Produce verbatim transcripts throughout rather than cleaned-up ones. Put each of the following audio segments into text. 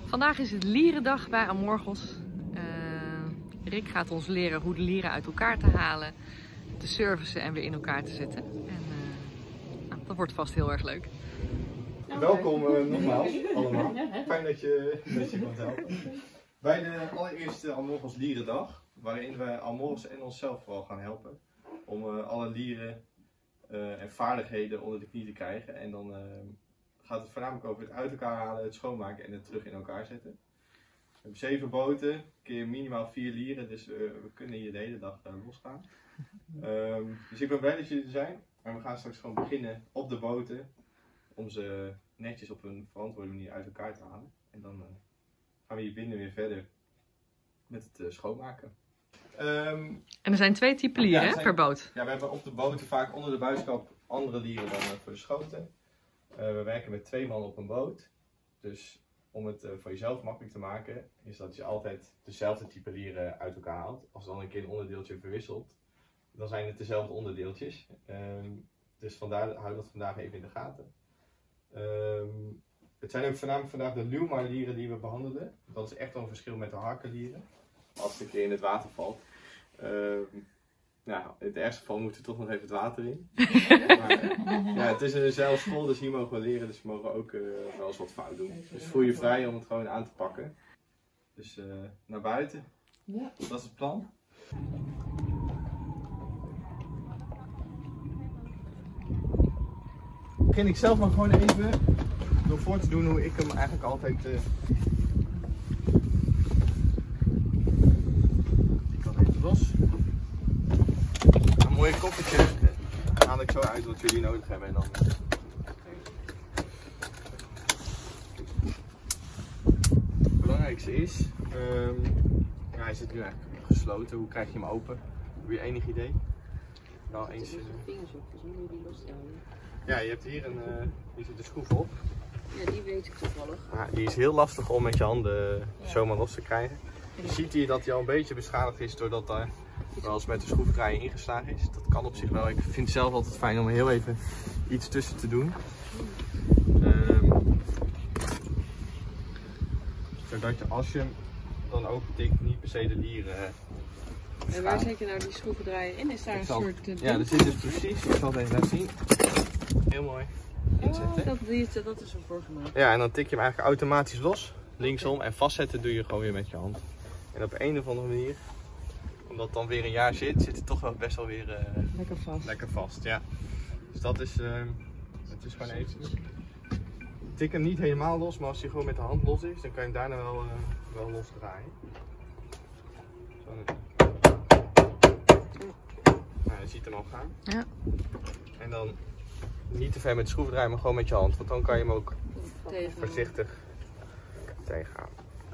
Vandaag is het Lierendag bij Amorgos. Uh, Rick gaat ons leren hoe de lieren uit elkaar te halen, te servicen en weer in elkaar te zetten. En uh, nou, dat wordt vast heel erg leuk. Welkom uh, nogmaals allemaal. Fijn dat je, dat je komt helpen. Bij de allereerste Amorgos Lierendag, waarin we Amorgos en onszelf vooral gaan helpen. Om uh, alle lieren uh, en vaardigheden onder de knie te krijgen. En dan uh, gaat het voornamelijk over het uit elkaar halen, het schoonmaken en het terug in elkaar zetten. We hebben zeven boten, keer minimaal vier lieren, dus uh, we kunnen hier de hele dag uh, losgaan. Um, dus ik ben blij dat jullie er zijn. En we gaan straks gewoon beginnen op de boten. Om ze netjes op een verantwoorde manier uit elkaar te halen. En dan uh, gaan we hier binnen weer verder met het uh, schoonmaken. Um, en er zijn twee typen lieren ja, zijn, per boot? Ja, we hebben op de boten vaak onder de buiskap andere lieren dan uh, voor de schoten. Uh, we werken met twee man op een boot. Dus om het uh, voor jezelf makkelijk te maken, is dat je altijd dezelfde type lieren uit elkaar haalt. Als er dan een keer een onderdeeltje verwisselt, dan zijn het dezelfde onderdeeltjes. Um, dus vandaar hou dat vandaag even in de gaten. Um, het zijn ook voornamelijk vandaag de Lewmar-lieren die we behandelen. Dat is echt wel een verschil met de harkenlieren. Als het een keer in het water valt. Um, nou, in het ergste geval moet er toch nog even het water in. Maar, ja, het is een zeilschool, dus hier mogen we leren. Dus we mogen ook uh, wel eens wat fout doen. Dus voel je vrij om het gewoon aan te pakken. Dus uh, naar buiten. Ja. Dat is het plan. Begin ik zelf maar gewoon even door voor te doen hoe ik hem eigenlijk altijd uh... die kan even los. Een mooie koffertje dan haal ik zo uit wat jullie nodig hebben en dan het belangrijkste is um, ja, hij zit nu eigenlijk gesloten. Hoe krijg je hem open? Heb je enig idee? Nou, eens uh... vingers op, dus moet je die los houden. Ja, je hebt hier een, uh, hier zit een schroef op. Ja, die weet ik toevallig. Ja, die is heel lastig om met je handen ja. zomaar los te krijgen. Je ziet hier dat hij al een beetje beschadigd is doordat daar wel eens met de schroevendraaier ingeslagen is. Dat kan op zich wel. Ik vind het zelf altijd fijn om er heel even iets tussen te doen. Um, zodat je als je hem dan ook tikt niet per se de lieren uh, En waar zet je nou die schroevendraaier in? Is daar ik een zal, soort... Uh, ja, er zit dus precies, ik zal het even laten zien. Heel mooi inzetten. Oh, dat, die, dat is ervoor gemaakt. Ja, en dan tik je hem eigenlijk automatisch los, linksom. En vastzetten doe je gewoon weer met je hand. En op een of andere manier, omdat het dan weer een jaar zit, zit het toch wel best wel weer uh, lekker vast. Lekker vast, ja. Dus dat is, uh, het is gewoon even. Tik hem niet helemaal los, maar als hij gewoon met de hand los is, dan kan je hem daarna wel, uh, wel los draaien. Zo. Nou, je ziet hem al gaan. Ja. En dan niet te ver met de schroevendraaier, maar gewoon met je hand, want dan kan je hem ook tegen. voorzichtig tegenhouden.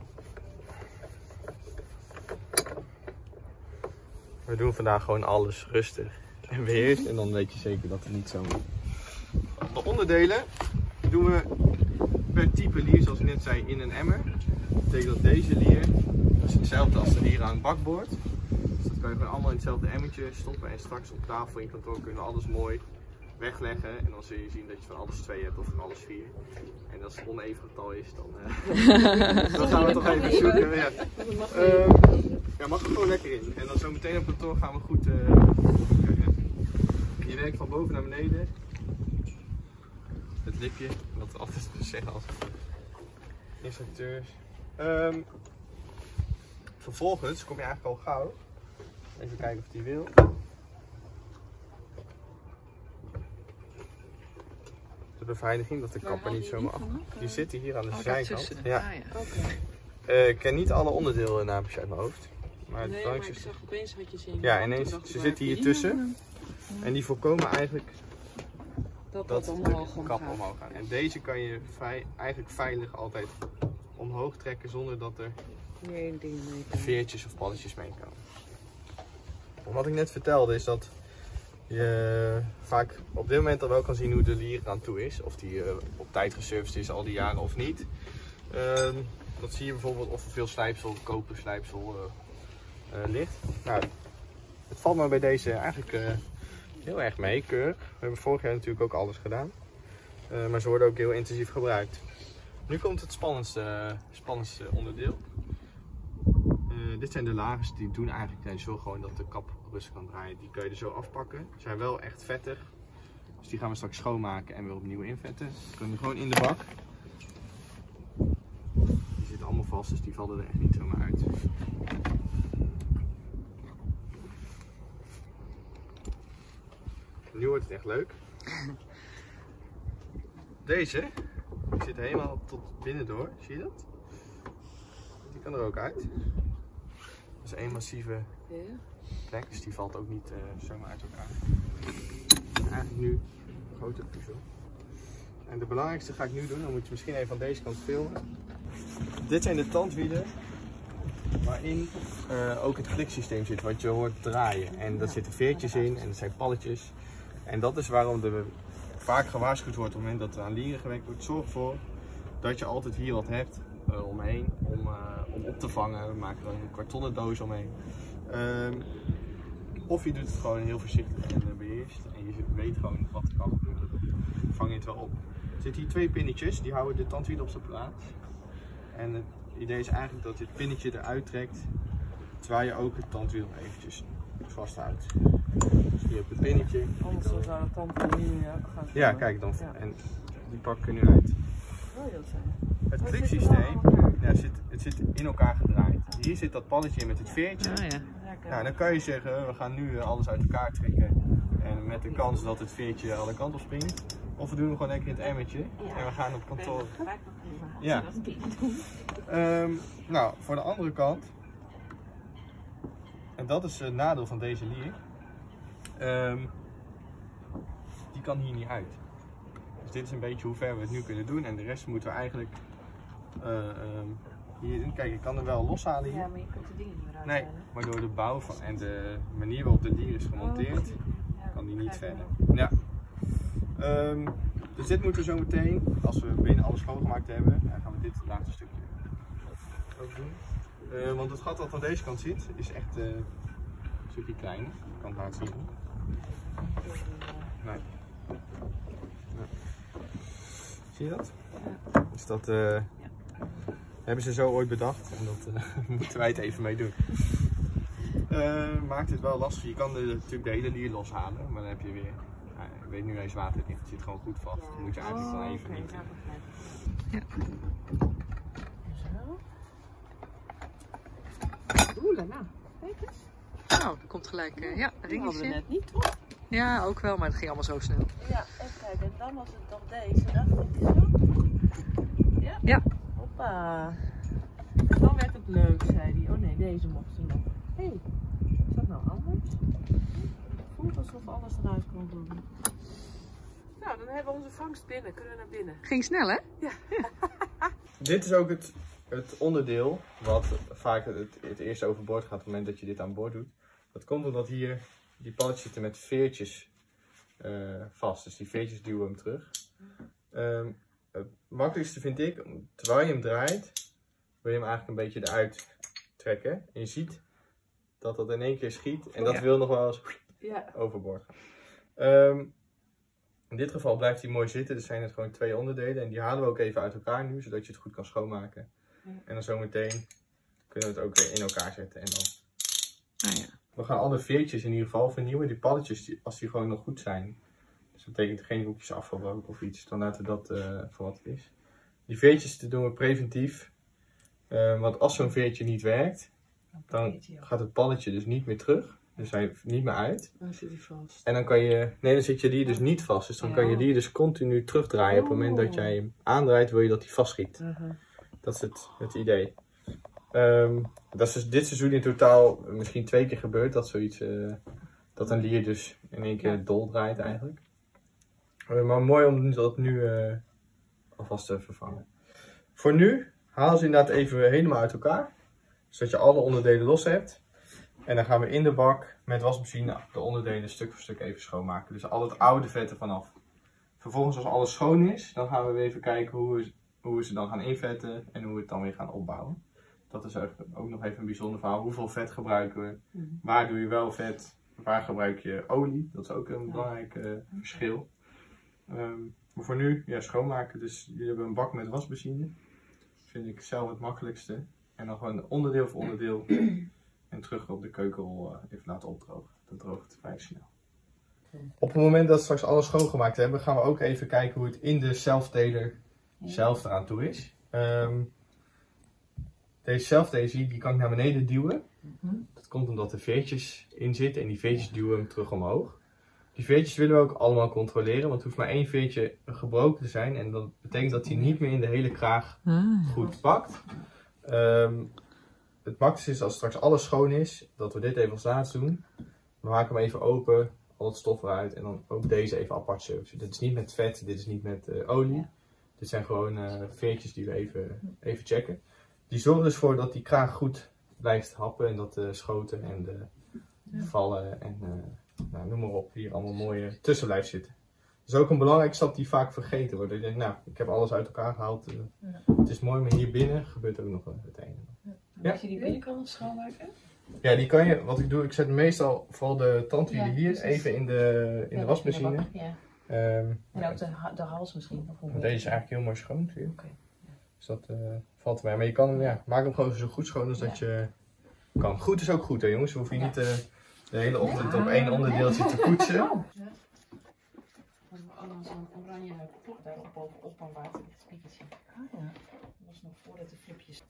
We doen vandaag gewoon alles rustig en beheerst en dan weet je zeker dat het niet zo moet. De onderdelen doen we per type lier, zoals ik net zei, in een emmer. Dat betekent dat deze lier, dat is hetzelfde als de lier aan het bakboord. Dus dat kan je gewoon allemaal in hetzelfde emmertje stoppen en straks op tafel in kantoor kunnen we alles mooi wegleggen. En dan zul je zien dat je van alles twee hebt of van alles vier. En als het een oneven getal is, dan, uh, dan gaan we toch even zoeken. Ja. Uh, ja, mag er gewoon lekker in. En dan zo meteen op kantoor gaan we goed uh, kijken. Je werkt van boven naar beneden. Het lipje, wat we altijd zeggen als instructeurs. Um, vervolgens kom je eigenlijk al gauw. Even kijken of die wil. De beveiliging, dat de kapper niet zomaar af. Die zitten hier aan de oh, zijkant. Ja. Ah, ja. Okay. Uh, ik ken niet alle onderdelen namens uit mijn hoofd. Maar, nee, maar ik zag opeens had je ze in. Ja, ineens, ze zitten hier tussen. En die voorkomen eigenlijk dat, dat, dat de kap omhoog gaat. En deze kan je vrij, eigenlijk veilig altijd omhoog trekken zonder dat er nee, veertjes of balletjes mee komen. Wat ik net vertelde is dat je vaak op dit moment al wel kan zien hoe de lier aan toe is. Of die uh, op tijd geserviced is al die jaren of niet. Uh, dat zie je bijvoorbeeld of er veel slijpsel, koper slijpsel uh, uh, ligt. Nou, het valt me bij deze eigenlijk uh, heel erg mee, keurig. We hebben vorig jaar natuurlijk ook alles gedaan. Uh, maar ze worden ook heel intensief gebruikt. Nu komt het spannendste, spannendste onderdeel. Uh, dit zijn de lagers die doen eigenlijk nee, zo gewoon dat de kap rustig kan draaien. Die kun je er zo afpakken. Ze zijn wel echt vettig. Dus die gaan we straks schoonmaken en weer opnieuw invetten. Die kunnen gewoon in de bak. Die zitten allemaal vast, dus die vallen er echt niet zomaar uit. Nu wordt het echt leuk. Deze die zit helemaal tot binnen door, zie je dat? Die kan er ook uit. Dat is één massieve plek, dus die valt ook niet uh, zomaar uit elkaar. Eigenlijk nu een grote puzzel. En de belangrijkste ga ik nu doen, dan moet je misschien even van deze kant filmen. Dit zijn de tandwielen waarin uh, ook het kliksysteem zit, wat je hoort draaien. En daar zitten veertjes in en dat zijn palletjes. En dat is waarom er vaak gewaarschuwd wordt op het moment dat er aan lieren gewerkt wordt. Zorg ervoor dat je altijd hier wat hebt uh, omheen om, uh, om op te vangen. We maken er een kartonnen doos omheen. Um, of je doet het gewoon heel voorzichtig en uh, beheerst. En je weet gewoon wat er kan gebeuren. Dan vang je het wel op. Er zitten hier twee pinnetjes, die houden de tandwielen op zijn plaats. En het idee is eigenlijk dat je het pinnetje eruit trekt, terwijl je ook het tandwiel eventjes vasthoudt. Dus hier op het pinnetje. Anders zou de tandwiel nu gaan komen. Ja, kijk dan. Ja. En die pak ik er nu uit. Het kliksysteem, ja, zit, het zit in elkaar gedraaid. Hier zit dat palletje met het veertje. Ah, ja. Nou, dan kan je zeggen, we gaan nu alles uit elkaar trekken. En met de kans dat het veertje alle kanten op springt. Of we doen hem gewoon lekker in het emmertje. En we gaan op kantoor. Ja. Um, nou, voor de andere kant. En dat is het nadeel van deze lier. Um, die kan hier niet uit. Dus dit is een beetje hoe ver we het nu kunnen doen. En de rest moeten we eigenlijk uh, um, hier. Kijk, ik kan er wel loshalen hier. Ja, maar je kunt de dingen niet meer Nee, maar door de bouw van, en de manier waarop de lier is gemonteerd, kan die niet verder. Ja. Um, dus dit moeten we zo meteen, als we binnen alles schoongemaakt hebben, dan gaan we dit laatste stukje ook doen. Uh, want het gat wat aan deze kant zit, is echt uh, een stukje kleiner. Ik kan het laten zien. Nee. Nee. Zie je dat? Dus dat uh, hebben ze zo ooit bedacht en dat uh, moeten wij het even mee doen. Uh, maakt het wel lastig. Je kan de, natuurlijk de hele lier loshalen, maar dan heb je weer. Ik weet nu eens water ligt, het zit gewoon goed vast. Dan moet je eigenlijk dan even niet. Ja. Zo. Oeh, daarna. Kijk eens. Nou, er komt gelijk uh, ja, een Die hadden we ringetje. net niet, toch? Ja, ook wel, maar het ging allemaal zo snel. Ja, even kijken. En dan was het nog deze. Dacht ik zo. Ja. Ja. Hoppa. En dan werd het leuk, zei hij. Oh nee, deze mochten nog. Hé, hey, is dat nou anders? Het voelt alsof alles eruit kon doen. Nou, dan hebben we onze vangst binnen. Kunnen we naar binnen? Ging snel, hè? Ja. Dit is ook het, het onderdeel wat vaak het, het eerst overboord gaat op het moment dat je dit aan boord doet. Dat komt omdat hier die palletjes zitten met veertjes uh, vast. Dus die veertjes duwen hem terug. Um, het makkelijkste vind ik, terwijl je hem draait, wil je hem eigenlijk een beetje eruit trekken. En je ziet dat dat in één keer schiet en dat ja. wil nog wel eens ja. overboord gaan. Um, in dit geval blijft hij mooi zitten, dus zijn het gewoon twee onderdelen. En die halen we ook even uit elkaar nu, zodat je het goed kan schoonmaken. Ja. En dan zometeen kunnen we het ook weer in elkaar zetten. En dan... Ah, ja. We gaan alle veertjes in ieder geval vernieuwen. Die palletjes, die, als die gewoon nog goed zijn. Dus dat betekent geen hoekjes afgebroken of iets. Dan laten we dat uh, voor wat het is. Die veertjes doen we preventief. Uh, want als zo'n veertje niet werkt, dan gaat het palletje dus niet meer terug. Dus hij niet meer uit. Dan zit hij vast. En dan kan je, nee dan zit je die dus niet vast. Dus dan ja. kan je die dus continu terugdraaien. Op het moment dat jij hem aandraait wil je dat hij vastschiet. Uh-huh. Dat is het, het idee. Um, dat is dus dit seizoen in totaal misschien twee keer gebeurd. Dat zoiets, uh, dat een lier dus in één keer ja. dol draait eigenlijk. Uh, maar mooi om dat nu uh, alvast te vervangen. Voor nu haal ze inderdaad even helemaal uit elkaar. Zodat je alle onderdelen los hebt. En dan gaan we in de bak met wasmachine de onderdelen stuk voor stuk even schoonmaken. Dus al het oude vet er vanaf. Vervolgens als alles schoon is, dan gaan we weer even kijken hoe we, hoe we ze dan gaan invetten en hoe we het dan weer gaan opbouwen. Dat is ook nog even een bijzonder verhaal. Hoeveel vet gebruiken we? Mm. Waar doe je wel vet? Waar gebruik je olie? Dat is ook een belangrijk uh, verschil. Um, Maar voor nu, ja, schoonmaken. Dus jullie hebben een bak met wasbenzine. Vind ik zelf het makkelijkste. En dan gewoon onderdeel voor onderdeel. En terug op de keukenrol uh, even laten opdrogen. Dat droogt vrij snel. Op het moment dat we straks alles schoongemaakt hebben, gaan we ook even kijken hoe het in de self-tailor zelf eraan toe is. Um, deze self-tailor die kan ik naar beneden duwen. Mm-hmm. Dat komt omdat er veertjes in zitten en die veertjes duwen hem terug omhoog. Die veertjes willen we ook allemaal controleren, want er hoeft maar één veertje gebroken te zijn. En dat betekent dat hij niet meer in de hele kraag goed pakt. Um, het makkelijkste is als straks alles schoon is, dat we dit even als laatst doen. We maken hem even open, al het stof eruit en dan ook deze even apart servicen. Dit is niet met vet, dit is niet met uh, olie. Ja. Dit zijn gewoon uh, veertjes die we even, even checken. Die zorgen dus voor dat die kraag goed blijft happen en dat de schoten en de ja. vallen en uh, nou, noem maar op, hier allemaal mooi tussen blijft zitten. Dat is ook een belangrijke stap die vaak vergeten wordt. Ik denk, nou, ik heb alles uit elkaar gehaald. Uh, ja. Het is mooi, maar hier binnen gebeurt ook nog het een. Ja. Ja. Moet je die binnenkant schoonmaken? Ja, die kan je, wat ik doe, ik zet meestal vooral de tandwielen ja, hier precies. even in de, in ja, de wasmachine. In de ja. Um, en ook de, de hals misschien. Deze is eigenlijk heel mooi schoon. Zie je. Okay. Ja. Dus dat uh, valt mij. Maar je kan hem, ja, maak hem gewoon zo goed schoon als ja. dat je kan. Goed is ook goed hè jongens, we hoeven je ja. niet uh, de hele ochtend ja. op één onderdeeltje te poetsen. Ja. We hebben allemaal zo'n oranje plok daarop bovenop een waterdicht spiegeltje. Ah ja. Dat was nog voordat de flipjes...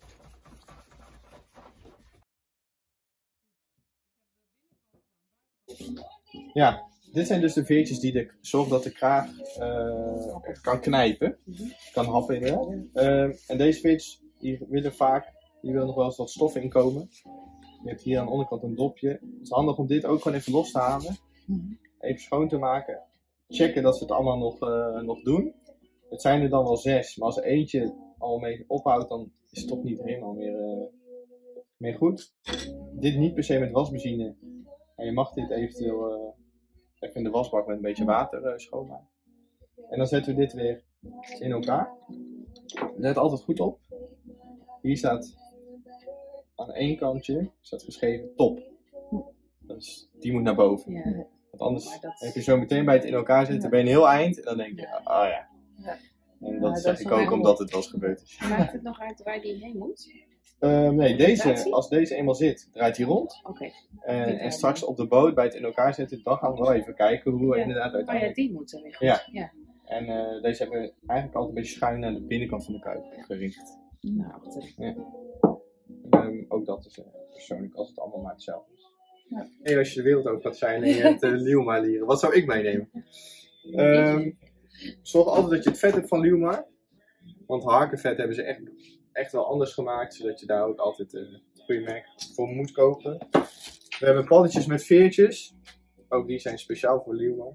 Ja, dit zijn dus de veertjes die de, zorgen dat de kraag uh, kan knijpen, kan happen inderdaad. Uh, en deze veertjes die willen vaak, die willen nog wel eens wat stof inkomen. Je hebt hier aan de onderkant een dopje. Het is handig om dit ook gewoon even los te halen. Even schoon te maken. Checken dat ze het allemaal nog, uh, nog doen. Het zijn er dan wel zes, maar als er eentje al mee ophoudt, dan is het toch niet helemaal meer, uh, meer goed. Dit niet per se met wasbenzine. En je mag dit eventueel uh, even in de wasbak met een beetje water uh, schoonmaken. En dan zetten we dit weer in elkaar. Let altijd goed op. Hier staat aan één kantje staat geschreven top. Dus die moet naar boven. Ja. Want anders dat... heb je zo meteen bij het in elkaar zitten, ja. ben je een heel eind en dan denk je, ah oh ja. ja. En dat ja, zeg dat ik ook omdat het wel eens gebeurd is. Maakt het nog uit waar die heen moet? Uh, nee, deze, als deze eenmaal zit, draait hij rond. Okay. En, en straks op de boot bij het in elkaar zetten, dan gaan we wel even kijken hoe we ja. inderdaad uiteindelijk... Oh ja, die moeten weer goed. Ja. ja. En uh, deze hebben we eigenlijk altijd een beetje schuin naar de binnenkant van de kuip gericht. Nou, ja. um, ook dat is uh, persoonlijk als het allemaal maar hetzelfde is. Ja. En als je de wereld ook gaat zijn en je hebt uh, Liumar lieren, wat zou ik meenemen? Um, zorg altijd dat je het vet hebt van Liumar. Want harkenvet hebben ze echt, echt wel anders gemaakt, zodat je daar ook altijd uh, het goede merk voor moet kopen. We hebben paddeltjes met veertjes. Ook die zijn speciaal voor Liumar.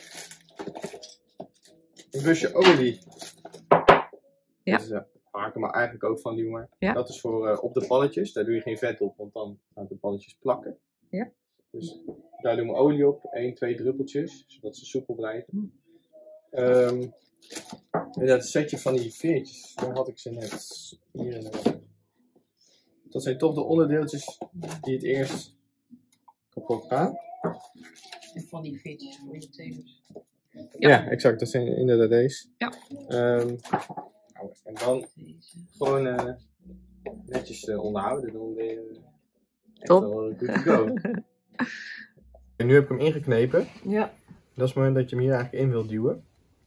Een busje olie. Ja. Dat is uh, harken, maar eigenlijk ook van Liumar. Ja. Dat is voor uh, op de balletjes. Daar doe je geen vet op, want dan gaan de balletjes plakken. Ja. Dus daar doen we olie op. één, twee druppeltjes, zodat ze soepel blijven. Um, en dat setje van die veertjes, daar had ik ze net hier in de... Dat zijn toch de onderdeeltjes die het eerst kapot gaan. En van die veertjes voor je teugels. Ja. ja, exact. Dat zijn inderdaad deze. Ja. Um, en dan gewoon uh, netjes uh, onderhouden. Dan ben je uh, echt Top. wel good to go. En nu heb ik hem ingeknepen. Ja. Dat is het moment dat je hem hier eigenlijk in wilt duwen.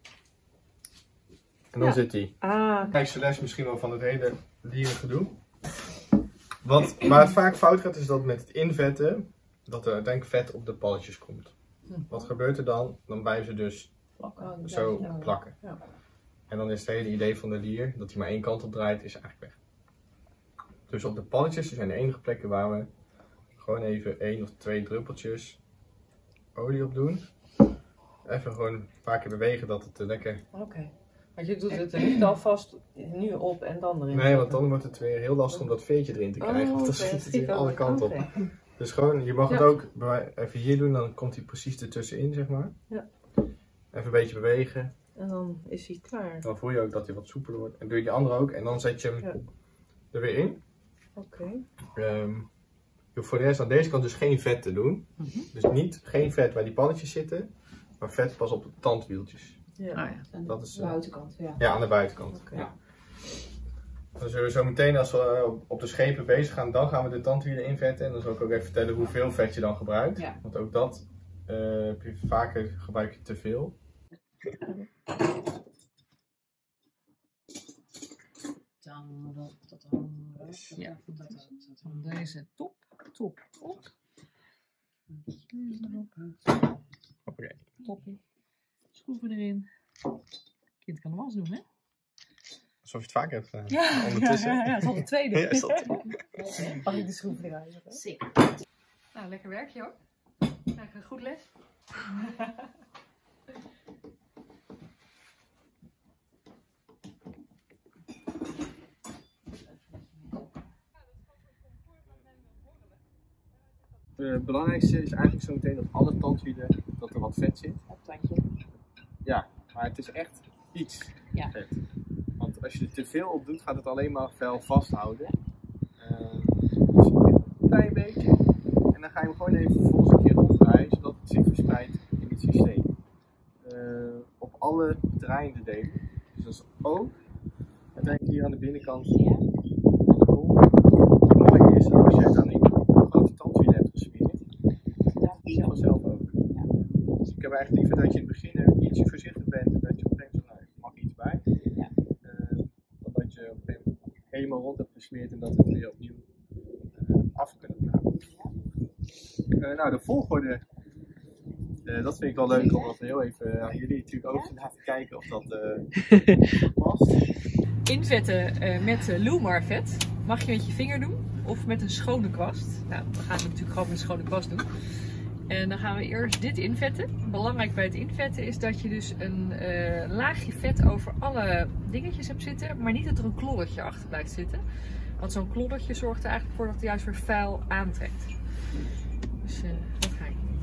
En dan ja. zit hij. Ah. Kijk, Celeste misschien wel van het hele dierengedoe. Wat, waar het vaak fout gaat is dat met het invetten, dat er uiteindelijk vet op de balletjes komt. Hm. Wat gebeurt er dan? Dan blijven ze dus plakken. zo ja. plakken. Ja. En dan is het hele idee van de lier, dat hij maar één kant op draait, is eigenlijk weg. Dus op de balletjes zijn de enige plekken waar we gewoon even één of twee druppeltjes olie op doen. Even gewoon een paar keer bewegen dat het lekker... Oké. Okay. Maar je doet het er niet alvast nu op en dan erin? Nee, want dan wordt het weer heel lastig om dat veetje erin te krijgen. Oh, want dan schiet het weer alle kanten op. Okay. Dus gewoon, je mag ja. het ook even hier doen, dan komt hij precies ertussenin, zeg maar. Ja. Even een beetje bewegen. En dan is hij klaar. Dan voel je ook dat hij wat soepeler wordt. En doe je die andere ook en dan zet je hem ja. er weer in. Oké. Okay. Um, je hoeft voor de rest aan deze kant dus geen vet te doen. Mm-hmm. Dus niet, geen vet waar die pannetjes zitten, maar vet pas op de tandwieltjes. Ja. Ah, ja. Aan de Dat is, uh, buitenkant, ja. Ja, aan de buitenkant. Oké. Ja. Dan zullen we zo meteen, als we op de schepen bezig gaan, dan gaan we de tandwielen invetten. En dan zal ik ook even vertellen hoeveel vet je dan gebruikt. Ja. Want ook dat uh, heb je vaker gebruik je te veel. Ja, van deze top, top, op. Hoppakee. Toppie. Schroeven erin. Kind kan de was doen, hè? Alsof je het vaker hebt gedaan. Ja, Ondertussen. ja, ja, ja, dat is al de tweede. Ja, is dat- Mag ik de schroeven eruit zetten? Sick. Nou, lekker werkje hoor. Krijg een goed les. Het belangrijkste is eigenlijk zo meteen op alle tandwielen dat er wat vet zit. Op tandje. Ja, maar het is echt iets Ja. vet. Want als je er te veel op doet, gaat het alleen maar vel vasthouden. Uh, dus een klein beetje. En dan ga je hem gewoon even vervolgens een keer ronddraaien, zodat het zich verspreidt in het systeem. Uh, op alle draaiende delen. Dus dat is ook uiteindelijk hier aan de binnenkant Ja. van de kom. Het mooie is dat als je het aan die grote tandwielen hebt gesmeerd, Ja. die vanzelf ook. Ja. Dus ik heb eigenlijk liever dat je in het begin er ietsje voorzichtig bent en dat je op een gegeven moment, nou, ik mag iets bij. Ja. Uh, dan dat je op een gegeven moment helemaal rond hebt gesmeerd en dat we het weer opnieuw uh, af kunnen gaan. Uh, nou, de volgorde, uh, dat vind ik wel leuk om dat heel even uh, aan jullie natuurlijk ook te laten kijken of dat uh, past. Invetten uh, met uh, Lumar vet mag je met je vinger doen of met een schone kwast. Nou, we gaan het natuurlijk gewoon met een schone kwast doen. En dan gaan we eerst dit invetten. Belangrijk bij het invetten is dat je dus een uh, laagje vet over alle dingetjes hebt zitten, maar niet dat er een kloddertje achter blijft zitten. Want zo'n kloddertje zorgt er eigenlijk voor dat het juist weer vuil aantrekt. Dus uh, dat ga ik doen.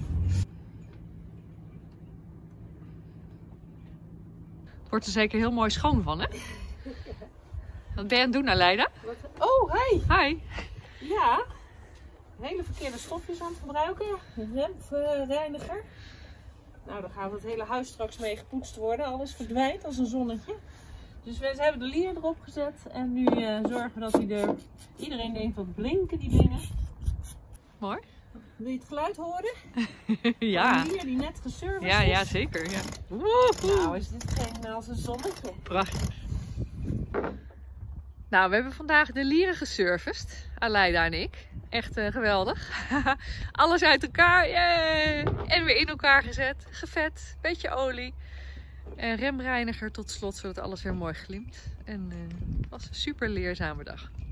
Het wordt er zeker heel mooi schoon van, hè? Wat ben je aan het doen, Aleida? Oh, hey! Hi! Ja, hele verkeerde stofjes aan het gebruiken. Remreiniger. Nou, dan gaat het hele huis straks mee gepoetst worden. Alles verdwijnt als een zonnetje. Dus we hebben de lier erop gezet. En nu uh, zorgen we dat hij er... Iedereen denkt, wat blinken die dingen. Mooi. Wil je het geluid horen? Ja. De lier die net geserviced Ja, is. ja, zeker. Ja. Nou, is dit geen als een zonnetje. Prachtig. Nou, we hebben vandaag de lieren geserviced, Aleida en ik. Echt uh, geweldig. Alles uit elkaar, yay! En weer in elkaar gezet, gevet, beetje olie. En remreiniger tot slot, zodat alles weer mooi glimt. En uh, het was een super leerzame dag.